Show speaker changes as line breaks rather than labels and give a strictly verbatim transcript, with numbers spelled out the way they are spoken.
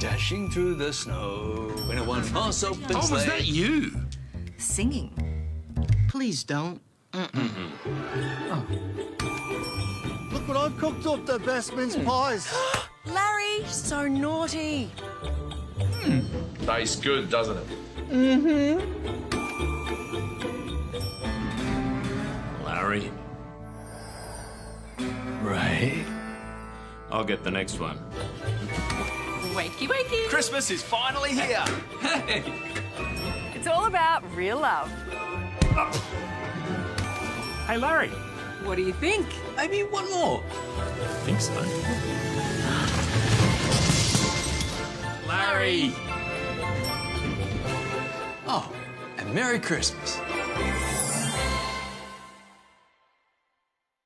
Dashing through the snow in a one-horse open sleigh.
Oh, was that you?
Singing. Please don't. Mm-mm.
Oh. Look what I've cooked up, the best mince pies.
Larry, so naughty.
Mm.
Tastes good, doesn't it?
Mm-hmm.
Larry. Ray. I'll get the next one.
Wakey, wakey.
Christmas is finally here. Hey.
It's all about real love.
Hey, Larry.
What do you think?
Maybe one more.
I think so. Larry!
Oh, and Merry Christmas.